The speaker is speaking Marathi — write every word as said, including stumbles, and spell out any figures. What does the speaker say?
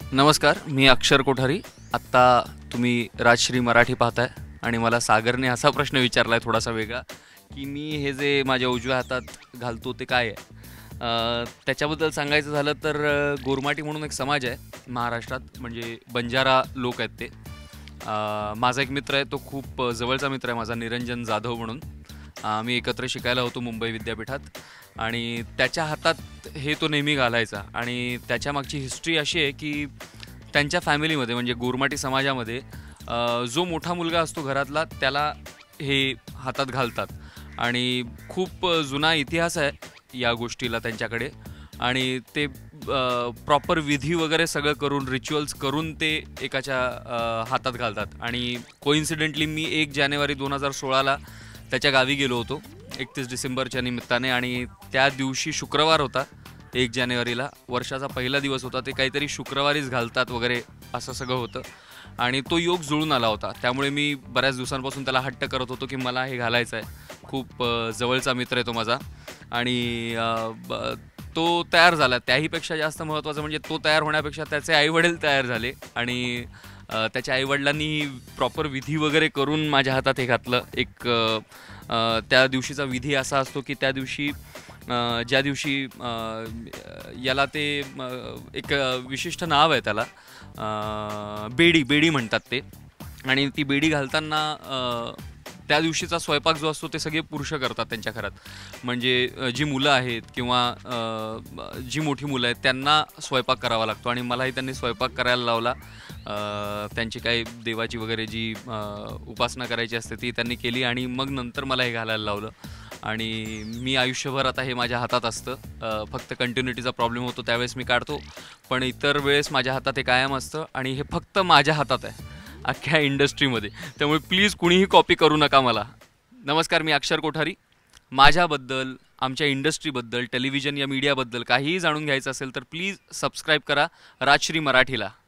नमस्कार, मी अक्षर कोठारी. आत्ता तुम्ही राजश्री मराठी पाहताय आणि मला सागरने असा प्रश्न विचारला आहे थोडासा वेगळा, की मी हे जे माझ्या उजव्या हातात घालतो ते काय आहे. अ, त्याच्याबद्दल सांगायचं झालं तर अ, गोरमाटी म्हणून एक समाज आहे महाराष्ट्रात, म्हणजे बंजारा लोक आहेत ते. अ, माझा एक मित्र आहे, तो खूप जवळचा मित्र आहे माझा, निरंजन जाधव म्हणून. आम्ही एकत्र शिकायला होतो मुंबई विद्यापीठात आणि त्याच्या हातात हे तो नेहमी घालायचा. आणि त्याच्यामागची हिस्ट्री अशी आहे की त्यांच्या फॅमिलीमध्ये म्हणजे गोरमाटी समाजामध्ये अ, जो मोठा मुलगा असतो घरातला त्याला हे हातात घालतात आणि खूप जुना इतिहास आहे या गोष्टीला त्यांच्याकडे. आणि ते प्रॉपर विधी वगैरे सगळं करून रिच्युअल्स करून ते एकाच्या अ, हातात घालतात. आणि कोइन्सिडेंटली मी एक जानेवारी दोन हजार सोळाला त्याच्या गावी गेलो होतो एकतीस डिसेंबरच्या निमित्ताने. आणि त्या दिवशी शुक्रवार होता, एक जानेवारीला वर्षाचा पहिला दिवस होता. ते काहीतरी शुक्रवारीच घालतात वगैरे असं सगळं होतं आणि तो योग जुळून आला होता. त्यामुळे मी बऱ्याच दिवसांपासून त्याला हट्ट करत होतो की मला हे घालायचं आहे. खूप जवळचा मित्र आहे तो माझा आणि तो तयार झाला. त्याहीपेक्षा जास्त महत्त्वाचं म्हणजे तो तयार होण्यापेक्षा त्याचे आईवडील तयार झाले आणि त्याच्या आईवडिलांनी प्रॉपर विधी वगैरे करून माझ्या हातात हे घातलं. एक त्या दिवशीचा विधी असा असतो की त्या दिवशी ज्या दिवशी याला ते एक विशिष्ट नाव आहे त्याला, बेडी बेडी म्हणतात ते. आणि ती बेडी घालताना त्या दिवशीचा स्वयंपाक जो असतो ते सगळे पुरुष करतात त्यांच्या घरात. म्हणजे जी मुलं आहेत किंवा जी मोठी मुलं आहेत त्यांना स्वयंपाक करावा लागतो आणि मलाही त्यांनी स्वयंपाक करायला लावला. त्यांची काही देवाची वगैरे जी उपासना करायची असते ती त्यांनी केली आणि मग नंतर मला हे घालायला लावलं. आणि मी आयुष्यभर आता हे माझ्या हातात असतं. फक्त कंटिन्युटीचा प्रॉब्लेम होतो त्यावेळेस मी काढतो, पण इतर वेळेस माझ्या हातात हे कायम असतं आणि हे फक्त माझ्या हातात आहे अख्ख्या इंडस्ट्रीमध्ये. त्यामुळे प्लीज कुणीही कॉपी करू नका मला. नमस्कार, मी अक्षर कोठारी. माझ्याबद्दल, आमच्या इंडस्ट्रीबद्दल, टेलिव्हिजन या मीडियाबद्दल काहीही जाणून घ्यायचं असेल तर प्लीज सबस्क्राईब करा राजश्री मराठीला.